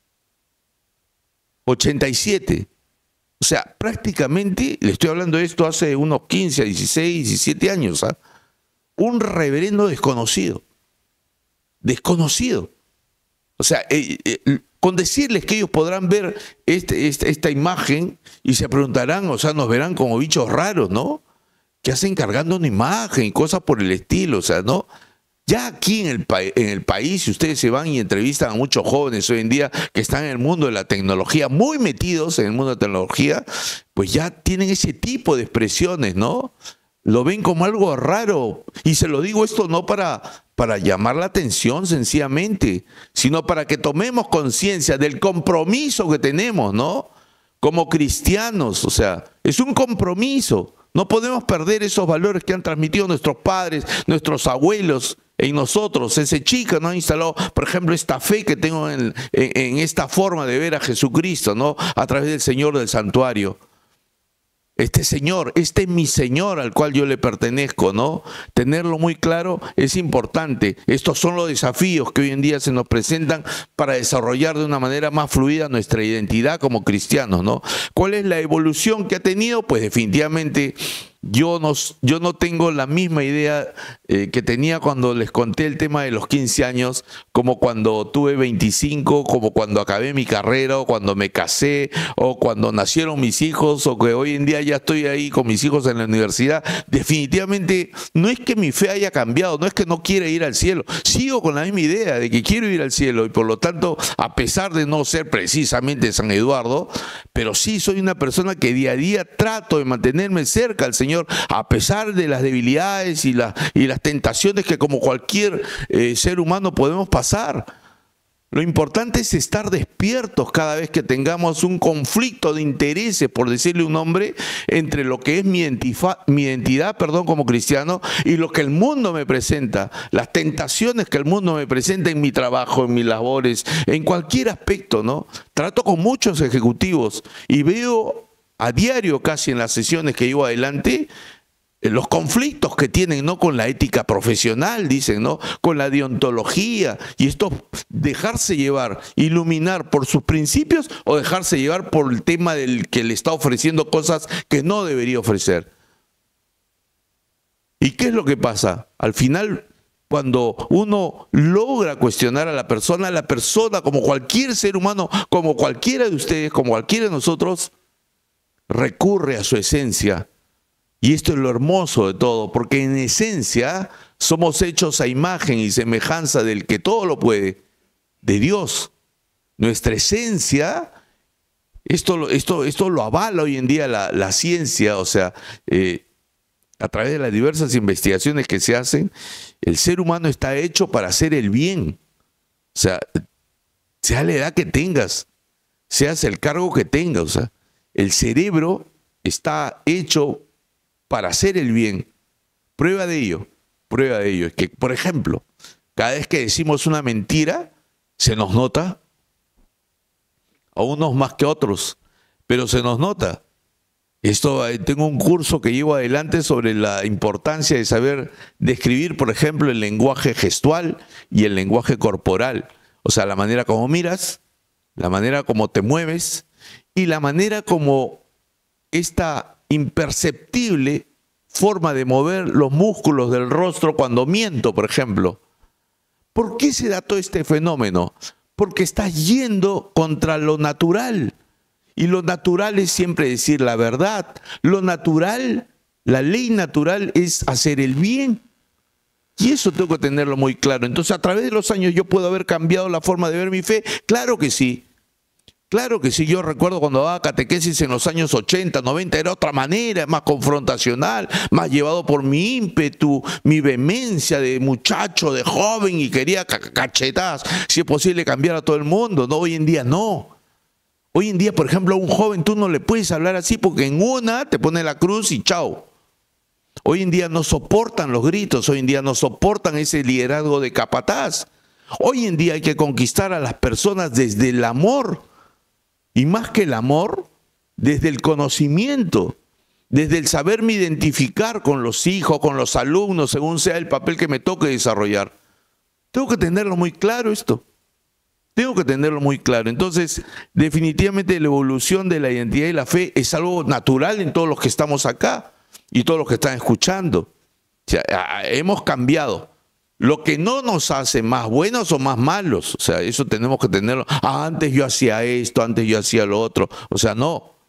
87. O sea, prácticamente, le estoy hablando de esto hace unos 15, 16, 17 años. Un reverendo desconocido. Desconocido. O sea, con decirles que ellos podrán ver esta imagen y se preguntarán, o sea, nos verán como bichos raros, ¿no? Que hacen cargando una imagen y cosas por el estilo, o sea, ¿no? Ya aquí en el país, si ustedes se van y entrevistan a muchos jóvenes hoy en día que están en el mundo de la tecnología, muy metidos en el mundo de la tecnología, pues ya tienen ese tipo de expresiones, ¿no? Lo ven como algo raro. Y se lo digo esto no para llamar la atención sencillamente, sino para que tomemos conciencia del compromiso que tenemos, ¿no? Como cristianos, o sea, es un compromiso. No podemos perder esos valores que han transmitido nuestros padres, nuestros abuelos en nosotros. Ese chico no ha instalado, por ejemplo, esta fe que tengo en esta forma de ver a Jesucristo, ¿no? A través del Señor del Santuario. Este Señor, este es mi Señor al cual yo le pertenezco, ¿no? Tenerlo muy claro es importante. Estos son los desafíos que hoy en día se nos presentan para desarrollar de una manera más fluida nuestra identidad como cristianos, ¿no? ¿Cuál es la evolución que ha tenido? Pues definitivamente yo no tengo la misma idea que tenía cuando les conté el tema de los 15 años, como cuando tuve 25, como cuando acabé mi carrera, o cuando me casé, o cuando nacieron mis hijos, o que hoy en día ya estoy ahí con mis hijos en la universidad. Definitivamente no es que mi fe haya cambiado, no es que no quiera ir al cielo. Sigo con la misma idea de que quiero ir al cielo y por lo tanto, a pesar de no ser precisamente San Eduardo, pero sí soy una persona que día a día trato de mantenerme cerca al Señor, a pesar de las debilidades y las tentaciones que como cualquier ser humano podemos pasar. Lo importante es estar despiertos cada vez que tengamos un conflicto de intereses, por decirle un nombre, entre lo que es mi identidad, como cristiano, y lo que el mundo me presenta, las tentaciones que el mundo me presenta en mi trabajo, en mis labores, en cualquier aspecto, ¿no? Trato con muchos ejecutivos y veo a diario casi en las sesiones que llevo adelante los conflictos que tienen, ¿no? Con la ética profesional, dicen, ¿no? Con la deontología. Y esto, dejarse llevar, iluminar por sus principios o dejarse llevar por el tema del que le está ofreciendo cosas que no debería ofrecer. ¿Y qué es lo que pasa? Al final, cuando uno logra cuestionar a la persona, como cualquier ser humano, como cualquiera de ustedes, como cualquiera de nosotros, recurre a su esencia. Y esto es lo hermoso de todo, porque en esencia somos hechos a imagen y semejanza del que todo lo puede, de Dios. Nuestra esencia, esto lo avala hoy en día la ciencia, o sea, a través de las diversas investigaciones que se hacen, el ser humano está hecho para hacer el bien. O sea la edad que tengas, seas el cargo que tengas, o sea, el cerebro está hecho para hacer el bien. Prueba de ello es que, por ejemplo, cada vez que decimos una mentira, se nos nota, a unos más que a otros, pero se nos nota. Tengo un curso que llevo adelante sobre la importancia de saber describir, por ejemplo, el lenguaje gestual y el lenguaje corporal. O sea, la manera como miras, la manera como te mueves y la manera como esta imperceptible forma de mover los músculos del rostro cuando miento, por ejemplo. ¿Por qué se da todo este fenómeno? Porque estás yendo contra lo natural. Y lo natural es siempre decir la verdad. Lo natural, la ley natural es hacer el bien. Y eso tengo que tenerlo muy claro. Entonces, a través de los años, ¿yo puedo haber cambiado la forma de ver mi fe? Claro que sí. Claro que sí, yo recuerdo cuando daba catequesis en los años 80, 90, era otra manera, más confrontacional, más llevado por mi ímpetu, mi vehemencia de muchacho, de joven y quería cachetadas, si es posible cambiar a todo el mundo. No, hoy en día no. Hoy en día, por ejemplo, a un joven tú no le puedes hablar así porque en una te pone la cruz y chao. Hoy en día no soportan los gritos, hoy en día no soportan ese liderazgo de capataz. Hoy en día hay que conquistar a las personas desde el amor. Y más que el amor, desde el conocimiento, desde el saberme identificar con los hijos, con los alumnos, según sea el papel que me toque desarrollar. Tengo que tenerlo muy claro esto. Tengo que tenerlo muy claro. Entonces, definitivamente la evolución de la identidad y la fe es algo natural en todos los que estamos acá y todos los que están escuchando. O sea, hemos cambiado. Lo que no nos hace más buenos o más malos. O sea, eso tenemos que tenerlo. Antes yo hacía esto, antes yo hacía lo otro. O sea, no.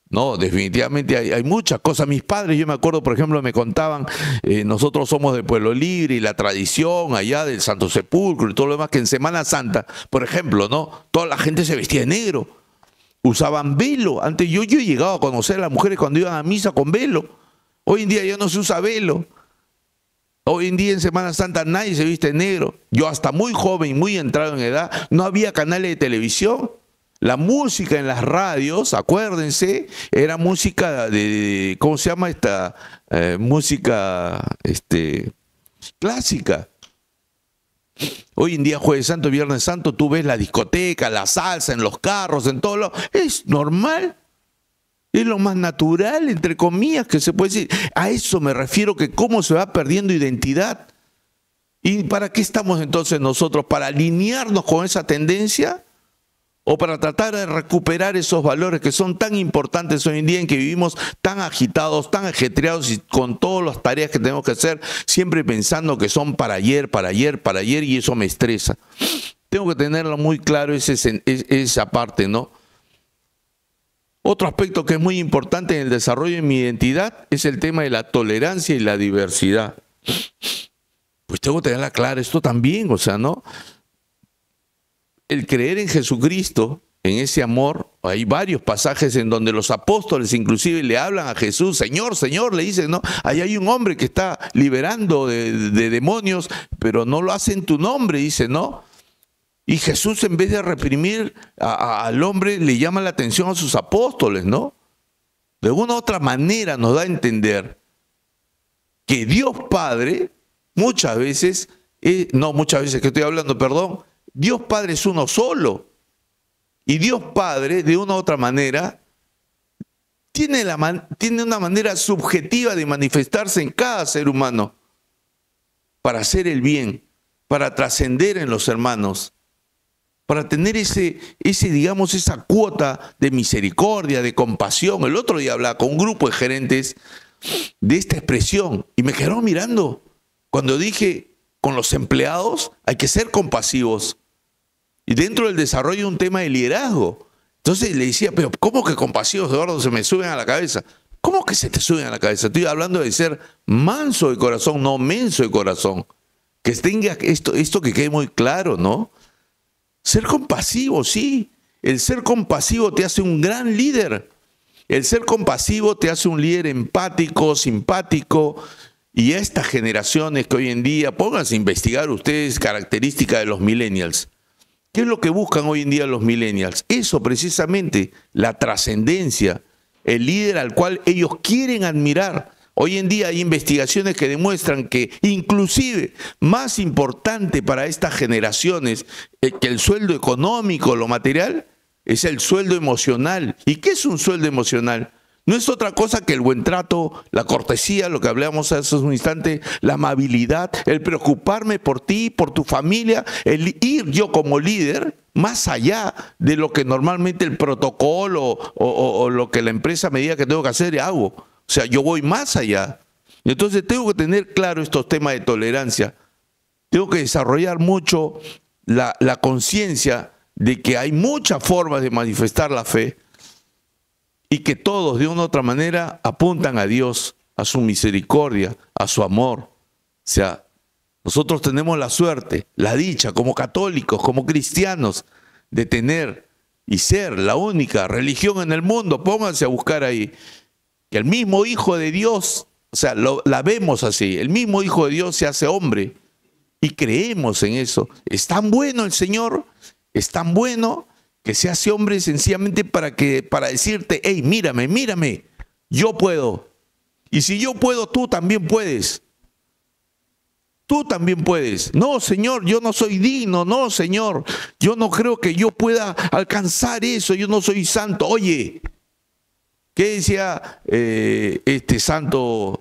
No, definitivamente hay muchas cosas. Mis padres, yo me acuerdo, por ejemplo, me contaban, nosotros somos de Pueblo Libre y la tradición allá del Santo Sepulcro y todo lo demás, que en Semana Santa, por ejemplo, ¿no? Toda la gente se vestía de negro, usaban velo. Antes yo he llegado a conocer a las mujeres cuando iban a misa con velo. Hoy en día ya no se usa velo. Hoy en día en Semana Santa nadie se viste de negro. Yo hasta muy joven, muy entrado en edad, no había canales de televisión. La música en las radios, acuérdense, era música de ¿cómo se llama esta? Música clásica. Hoy en día, Jueves Santo, Viernes Santo, tú ves la discoteca, la salsa, en los carros, en todo lo... Es normal. Es lo más natural, entre comillas, que se puede decir. A eso me refiero, que cómo se va perdiendo identidad. ¿Y para qué estamos entonces nosotros? ¿Para alinearnos con esa tendencia? ¿O para tratar de recuperar esos valores que son tan importantes hoy en día, en que vivimos tan agitados, tan ajetreados y con todas las tareas que tenemos que hacer, siempre pensando que son para ayer, para ayer, para ayer, y eso me estresa? Tengo que tenerlo muy claro esa parte, ¿no? Otro aspecto que es muy importante en el desarrollo de mi identidad es el tema de la tolerancia y la diversidad. Pues tengo que tenerla clara esto también, o sea, ¿no? El creer en Jesucristo, en ese amor, hay varios pasajes en donde los apóstoles inclusive le hablan a Jesús, Señor, Señor, le dicen, ¿no? Ahí hay un hombre que está liberando de demonios, pero no lo hace en tu nombre, dice, ¿no? Y Jesús, en vez de reprimir al hombre, le llama la atención a sus apóstoles, ¿no? De una u otra manera nos da a entender que Dios Padre, muchas veces, no muchas veces que estoy hablando, perdón, Dios Padre es uno solo. Y Dios Padre, de una u otra manera, tiene una manera subjetiva de manifestarse en cada ser humano para hacer el bien, para trascender en los hermanos, para tener digamos, esa cuota de misericordia, de compasión. El otro día hablaba con un grupo de gerentes de esta expresión y me quedaron mirando cuando dije, con los empleados hay que ser compasivos. Y dentro del desarrollo un tema de liderazgo. Entonces le decía, pero ¿cómo que compasivos, Eduardo, se me suben a la cabeza? ¿Cómo que se te suben a la cabeza? Estoy hablando de ser manso de corazón, no menso de corazón. Que tenga esto que quede muy claro, ¿no? Ser compasivo, sí. El ser compasivo te hace un gran líder. El ser compasivo te hace un líder empático, simpático. Y estas generaciones que hoy en día, pónganse a investigar ustedes características de los millennials. ¿Qué es lo que buscan hoy en día los millennials? Eso precisamente, la trascendencia, el líder al cual ellos quieren admirar. Hoy en día hay investigaciones que demuestran que inclusive más importante para estas generaciones que el sueldo económico, lo material, es el sueldo emocional. ¿Y qué es un sueldo emocional? No es otra cosa que el buen trato, la cortesía, lo que hablábamos hace un instante, la amabilidad, el preocuparme por ti, por tu familia, el ir yo como líder más allá de lo que normalmente el protocolo o lo que la empresa me diga que tengo que hacer y hago. O sea, yo voy más allá. Entonces tengo que tener claro estos temas de tolerancia. Tengo que desarrollar mucho la conciencia de que hay muchas formas de manifestar la fe, y que todos de una u otra manera apuntan a Dios, a su misericordia, a su amor. O sea, nosotros tenemos la suerte, la dicha como católicos, como cristianos, de tener y ser la única religión en el mundo. Pónganse a buscar ahí, que el mismo Hijo de Dios, o sea, la vemos así, el mismo Hijo de Dios se hace hombre y creemos en eso. Es tan bueno el Señor, es tan bueno que se hace hombre sencillamente para decirte, hey, mírame, mírame, yo puedo. Y si yo puedo, tú también puedes. Tú también puedes. No, Señor, yo no soy digno. No, Señor, yo no creo que yo pueda alcanzar eso. Yo no soy santo. Oye, ¿qué decía este santo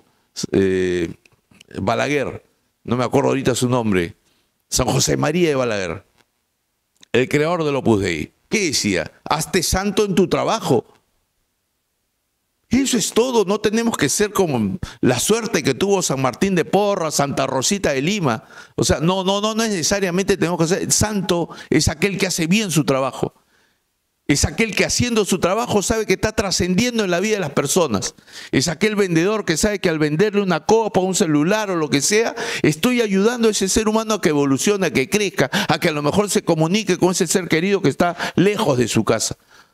Balaguer? No me acuerdo ahorita su nombre. San José María de Balaguer, el creador del Opus Dei. ¿Qué decía? Hazte santo en tu trabajo. Eso es todo. No tenemos que ser como la suerte que tuvo San Martín de Porras, Santa Rosita de Lima. O sea, no necesariamente tenemos que ser. Santo es aquel que hace bien su trabajo. Es aquel que haciendo su trabajo sabe que está trascendiendo en la vida de las personas. Es aquel vendedor que sabe que al venderle una copa, un celular o lo que sea, estoy ayudando a ese ser humano a que evolucione, a que crezca, a que a lo mejor se comunique con ese ser querido que está lejos de su casa.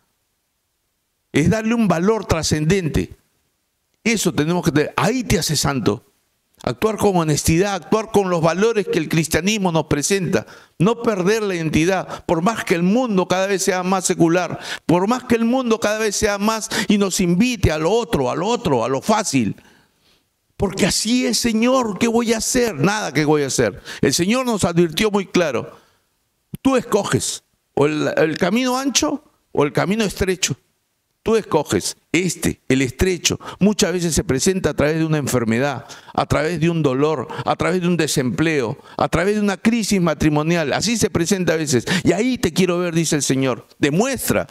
Es darle un valor trascendente. Eso tenemos que tener. Ahí te hace santo. Actuar con honestidad, actuar con los valores que el cristianismo nos presenta. No perder la identidad, por más que el mundo cada vez sea más secular, por más que el mundo cada vez sea más y nos invite a lo otro, a lo fácil. Porque así es, Señor, ¿qué voy a hacer? Nada que voy a hacer. El Señor nos advirtió muy claro. Tú escoges o el camino ancho o el camino estrecho. Tú escoges el estrecho. Muchas veces se presenta a través de una enfermedad, a través de un dolor, a través de un desempleo, a través de una crisis matrimonial. Así se presenta a veces. Y ahí te quiero ver, dice el Señor. Demuestra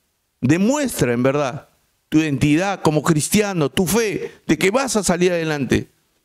en verdad tu identidad como cristiano, tu fe, de que vas a salir adelante.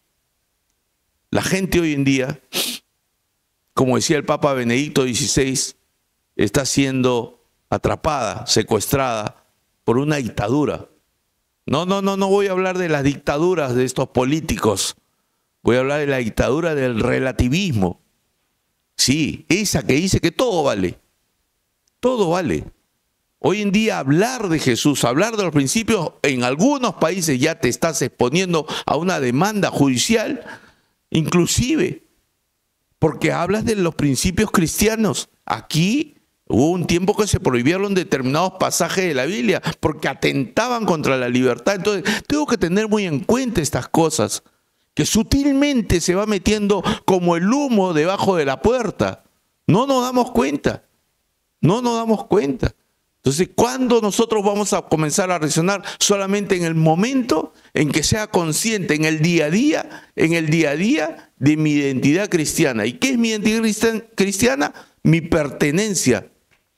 La gente hoy en día, como decía el Papa Benedicto XVI, está siendo atrapada, secuestrada por una dictadura. No voy a hablar de las dictaduras de estos políticos. Voy a hablar de la dictadura del relativismo. Sí, esa que dice que todo vale. Todo vale. Hoy en día hablar de Jesús, hablar de los principios, en algunos países ya te estás exponiendo a una demanda judicial, inclusive, porque hablas de los principios cristianos. Aquí hubo un tiempo que se prohibieron determinados pasajes de la Biblia porque atentaban contra la libertad. Entonces, tengo que tener muy en cuenta estas cosas, que sutilmente se va metiendo como el humo debajo de la puerta. No nos damos cuenta. No nos damos cuenta. Entonces, ¿cuándo nosotros vamos a comenzar a reaccionar? Solamente en el momento en que sea consciente, en el día a día de mi identidad cristiana. ¿Y qué es mi identidad cristiana? Mi pertenencia.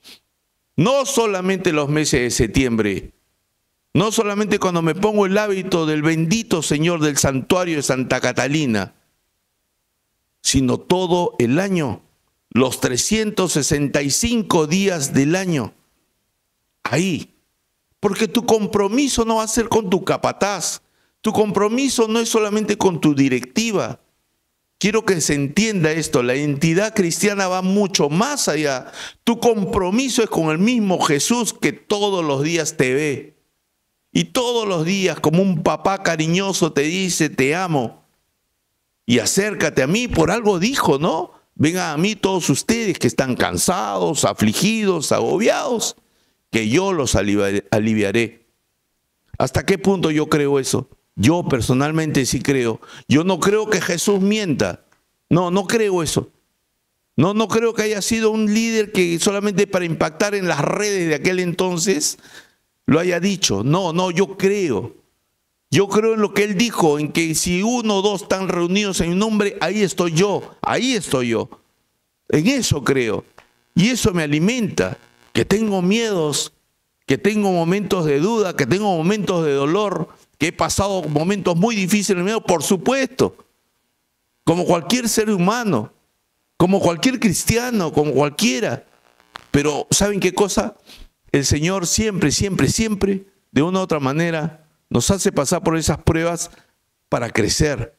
No solamente los meses de septiembre, no solamente cuando me pongo el hábito del bendito Señor del santuario de Santa Catalina, sino todo el año, los 365 días del año. Ahí, porque tu compromiso no va a ser con tu capataz, tu compromiso no es solamente con tu directiva. Quiero que se entienda esto, la identidad cristiana va mucho más allá. Tu compromiso es con el mismo Jesús que todos los días te ve. Y todos los días, como un papá cariñoso, te dice, te amo. Y acércate a mí, por algo dijo, ¿no? Vengan a mí todos ustedes que están cansados, afligidos, agobiados, que yo los aliviaré. ¿Hasta qué punto yo creo eso? Yo personalmente sí creo. Yo no creo que Jesús mienta. No creo eso. No creo que haya sido un líder que solamente para impactar en las redes de aquel entonces lo haya dicho. No, yo creo. Yo creo en lo que él dijo, en que si uno o dos están reunidos en mi nombre, ahí estoy yo. Ahí estoy yo. En eso creo. Y eso me alimenta. Que tengo miedos, que tengo momentos de duda, que tengo momentos de dolor, que he pasado momentos muy difíciles en mi vida, por supuesto, como cualquier ser humano, como cualquier cristiano, como cualquiera. Pero ¿saben qué cosa? El Señor siempre, de una u otra manera, nos hace pasar por esas pruebas para crecer,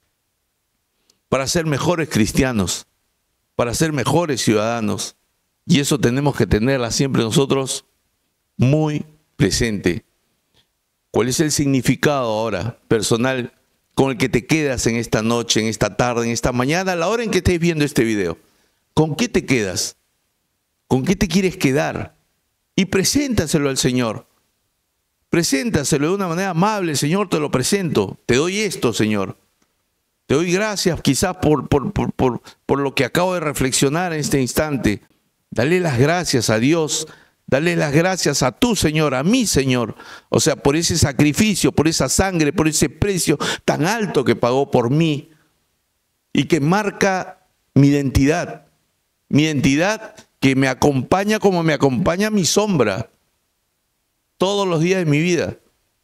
para ser mejores cristianos, para ser mejores ciudadanos. Y eso tenemos que tenerla siempre nosotros muy presente. ¿Cuál es el significado ahora personal con el que te quedas en esta noche, en esta tarde, en esta mañana, a la hora en que estés viendo este video? ¿Con qué te quedas? ¿Con qué te quieres quedar? Y preséntaselo al Señor. Preséntaselo de una manera amable. Señor, te lo presento. Te doy esto, Señor. Te doy gracias quizás por lo que acabo de reflexionar en este instante. Dale las gracias a Dios. Dale las gracias a tu Señor, a mi Señor. O sea, por ese sacrificio, por esa sangre, por ese precio tan alto que pagó por mí y que marca mi identidad. Mi identidad que me acompaña como me acompaña mi sombra todos los días de mi vida.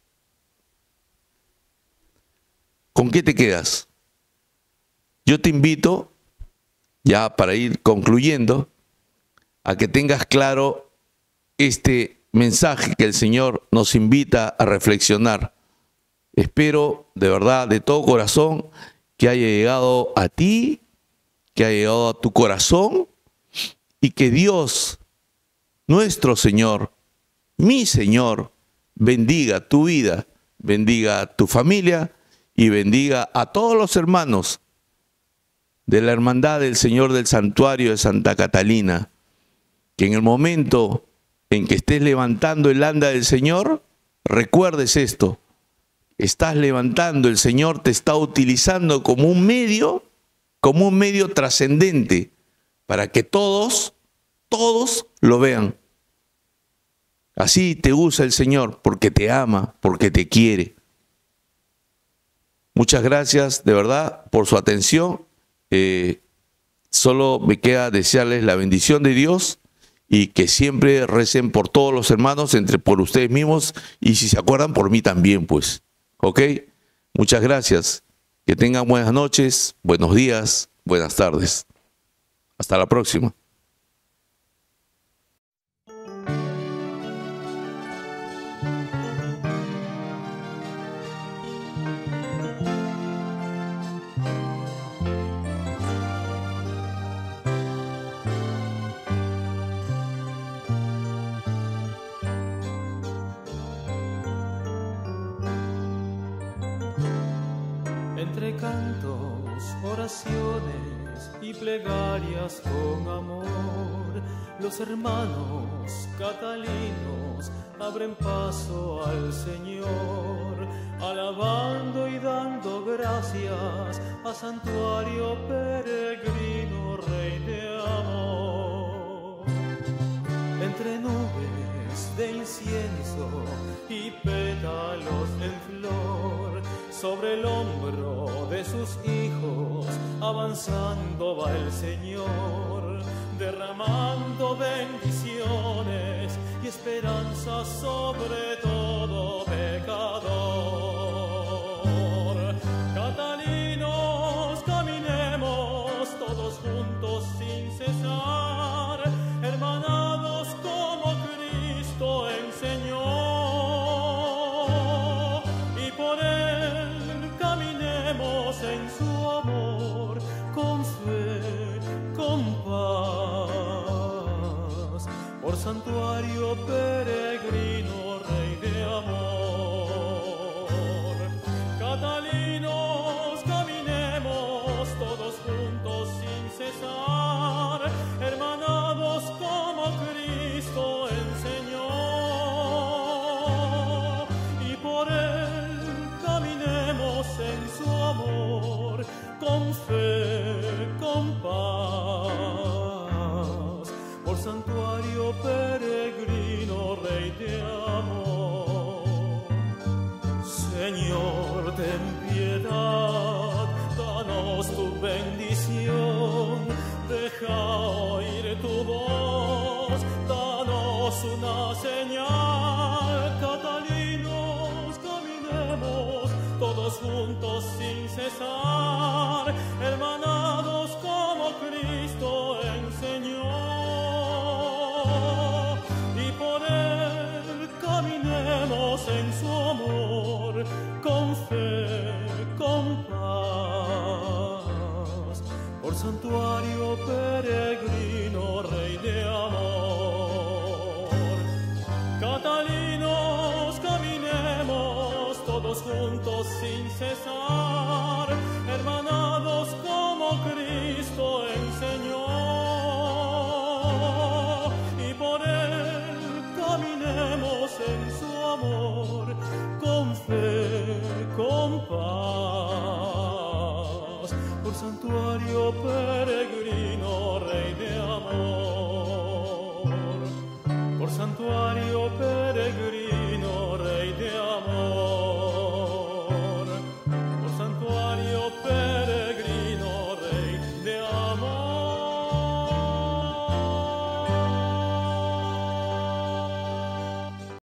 ¿Con qué te quedas? Yo te invito, ya para ir concluyendo, a que tengas claro este mensaje que el Señor nos invita a reflexionar. Espero de verdad, de todo corazón, que haya llegado a ti, que haya llegado a tu corazón y que Dios, nuestro Señor, mi Señor, bendiga tu vida, bendiga a tu familia y bendiga a todos los hermanos de la Hermandad del Señor del Santuario de Santa Catalina. Que en el momento en que estés levantando el anda del Señor, recuerdes esto. Estás levantando, el Señor te está utilizando como un medio trascendente para que todos lo vean. Así te usa el Señor porque te ama, porque te quiere. Muchas gracias de verdad por su atención. Solo me queda desearles la bendición de Dios y que siempre recen por todos los hermanos, por ustedes mismos y si se acuerdan por mí también, pues. ¿Ok? Muchas gracias. Que tengan buenas noches, buenos días, buenas tardes. Hasta la próxima. Entre cantos, oraciones y plegarias con amor, los hermanos catalinos abren paso al Señor, alabando y dando gracias a santuario peregrino, Rey de amor. Entre nubes de incienso y pétalos en flor, sobre el hombro de sus hijos avanzando va el Señor, derramando bendiciones y esperanza sobre todo pecador. Catalinos, caminemos todos juntos sin cesar, hermanados como Cristo enseñó, y por él caminemos en su amor, con fe, con paz, por santuario peregrino, Rey de amor. Catalinos, caminemos todos juntos sin cesar, hermanados como Cristo enseñó, y por él caminemos en su amor, con fe, con paz, por santuario peregrino, Rey de amor. Señor, ten piedad, danos tu bendición, deja oír tu voz, danos una señal. Catalinos, caminemos todos juntos sin cesar, hermanados como Cristo enseñó, y por él caminemos en su amor, con fe, con paz, por santuario peregrino, Rey de amor. Catalinos, caminemos todos juntos sin cesar, hermanados como Cristo enseñó, y por él caminemos en su amor, con fe, con paz, por santuario peregrino, Rey de amor, por santuario peregrino.